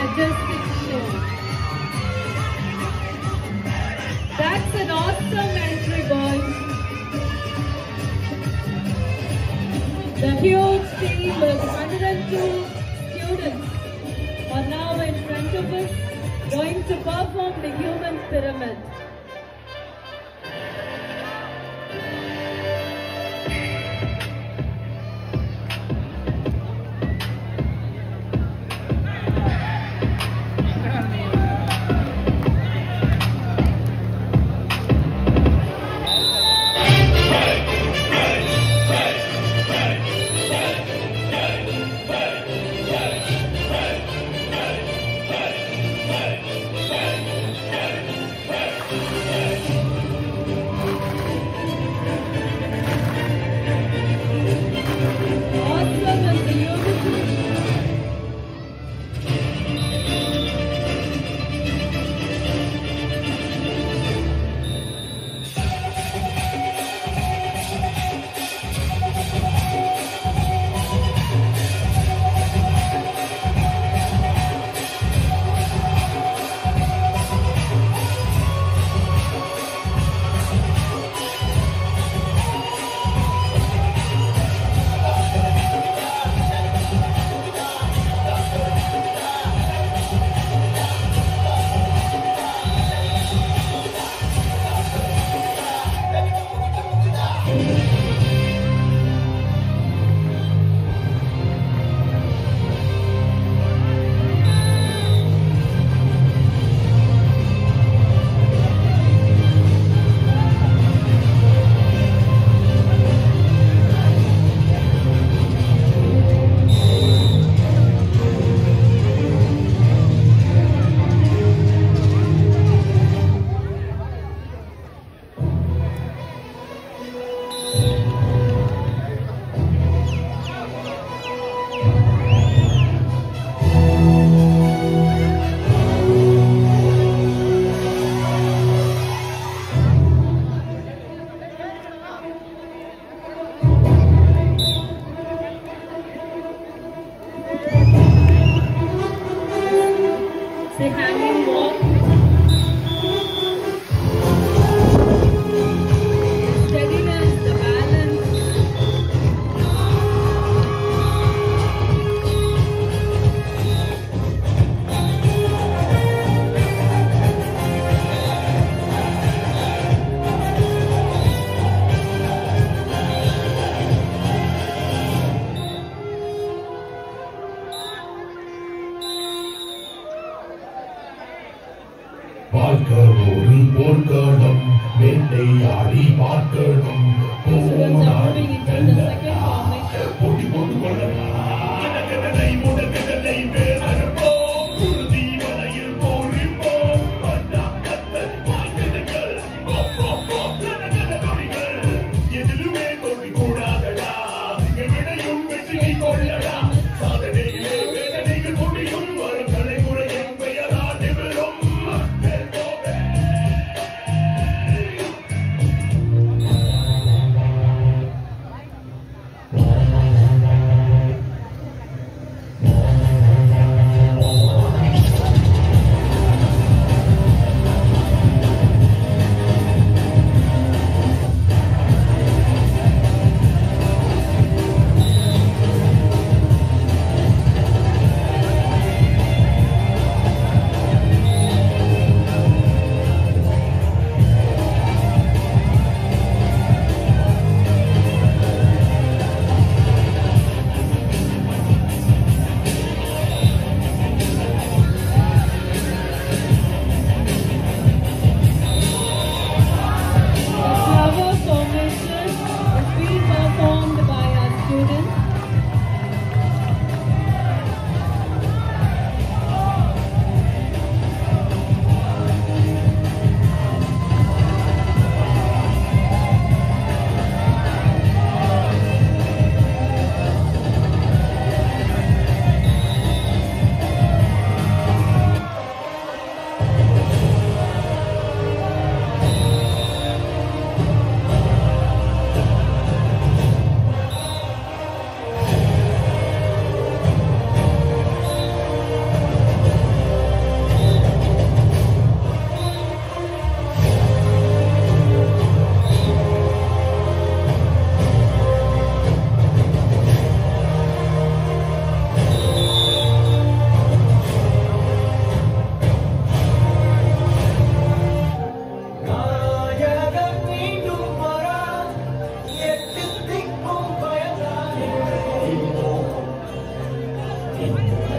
majestic show. That's an awesome entry, boys. The huge team of 102 students are now in front of us, going to perform the human pyramid. Say hanging walk. Steadiness, the balance. பார்க்கரோடு போர்க்களம் வேட்டையாடி பார்க்கணும் போராடி போட்டி போட்டு கொள்ளலாம் முடக்கடலை வேறப்போம் உறுதி வலையில் போரிப்போம் எதிலுமே தோல்வி கூடாதடா எவிடையும் வெற்றி கொள்ளடா சாதனையிலே வேதனைகள் முடியும் வரும் தலைமுறை என்பையரா நிமிரும்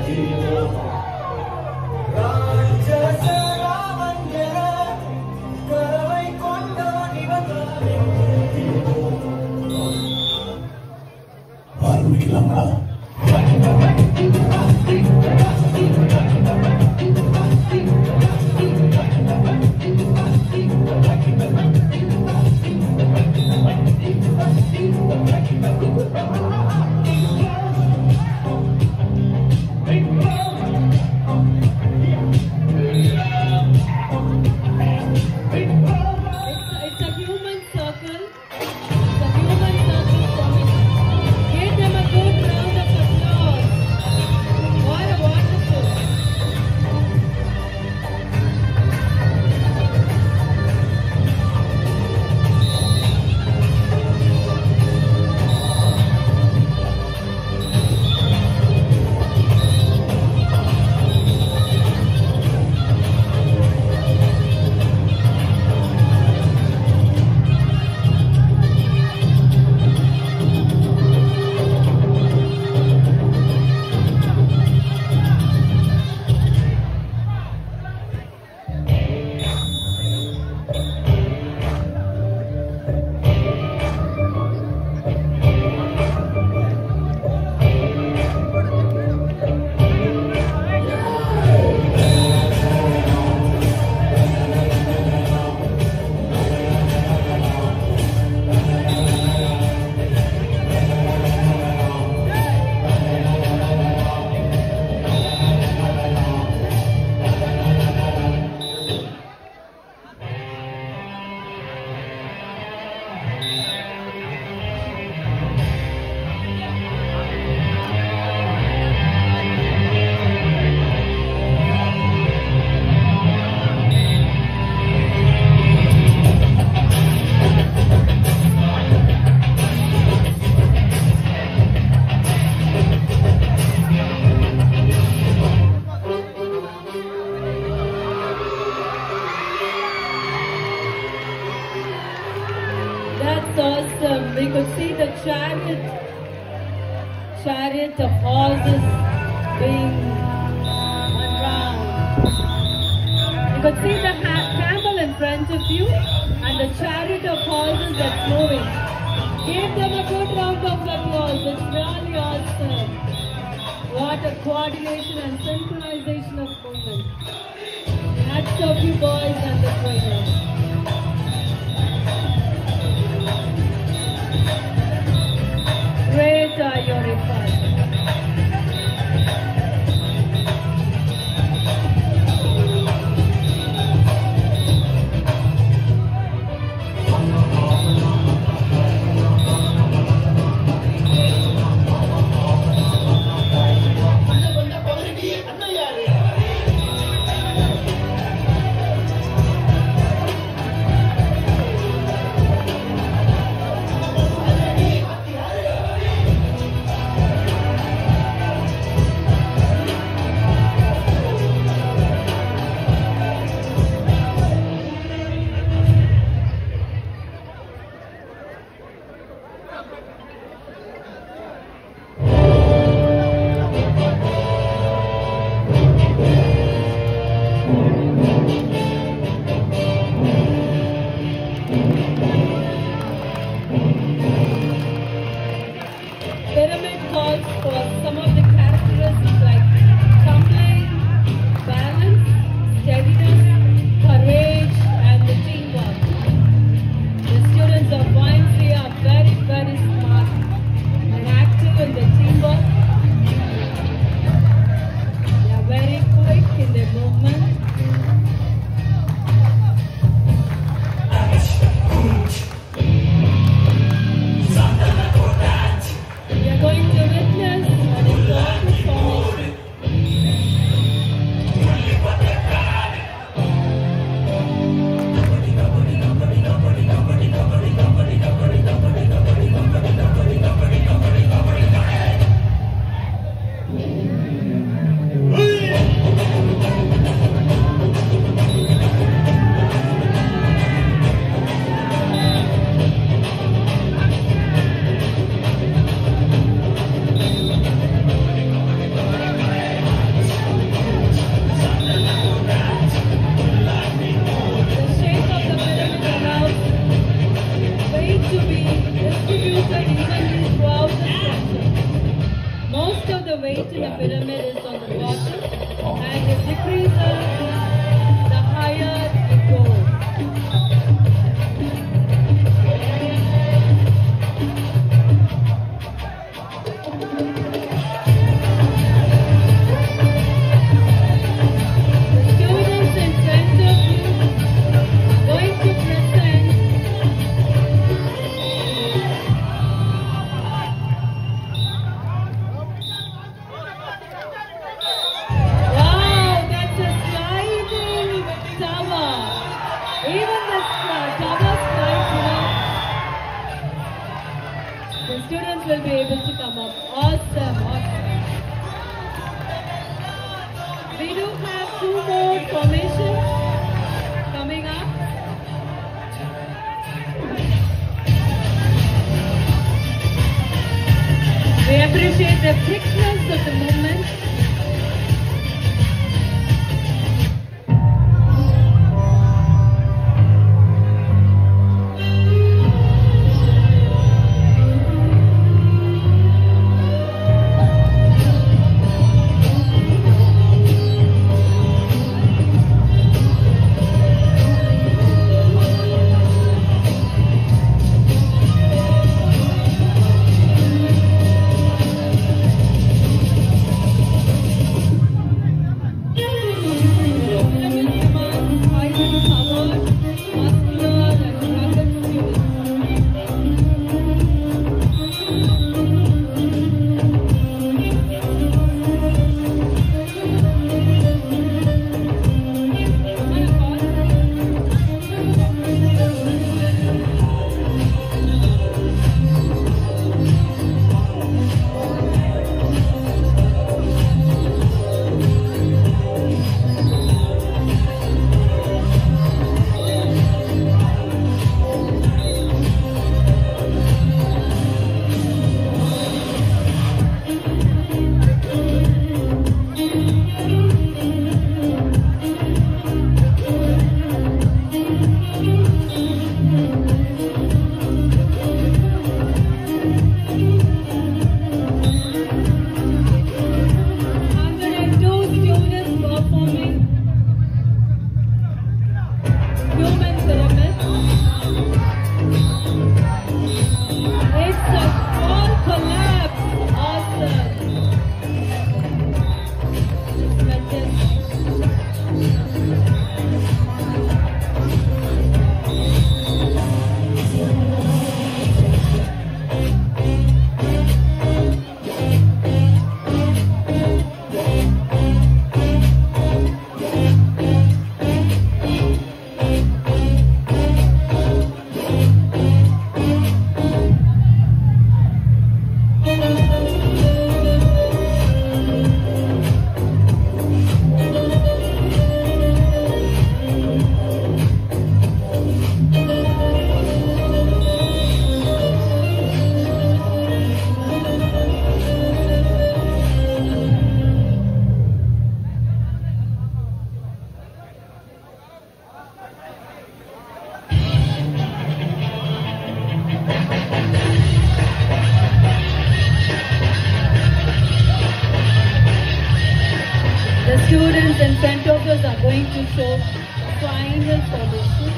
Awesome. We could see the chariot of horses being unwound. You could see the camel in front of you and the chariot of horses that's moving. Give them a good round of applause. It's really awesome. What a coordination and synchronization of movement. Hats off you boys and the trainers. Great are your efforts. will be able to come up. Awesome, awesome. We do have two more formations coming up. We appreciate the quickness of the movement. The students in front of us are going to show final formation.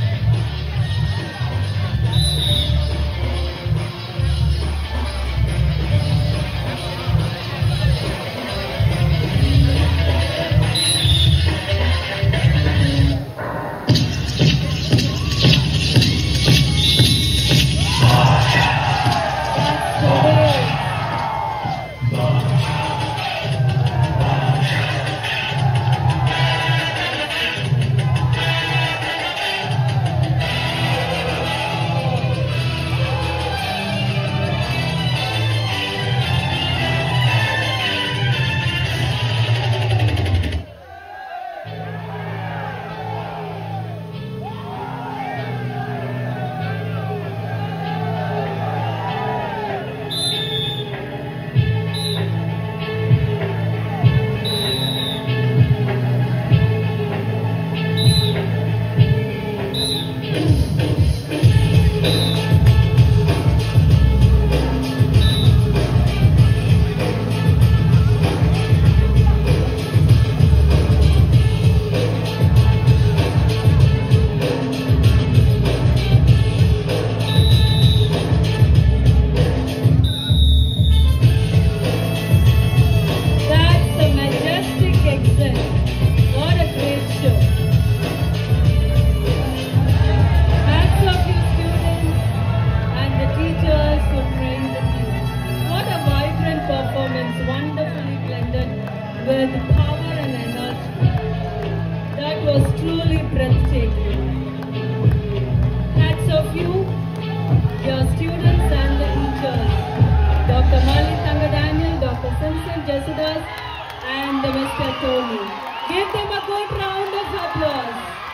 With power and energy. That was truly breathtaking. Hats off you, your students and the teachers. and Mr. Tony. Give them a good round of applause.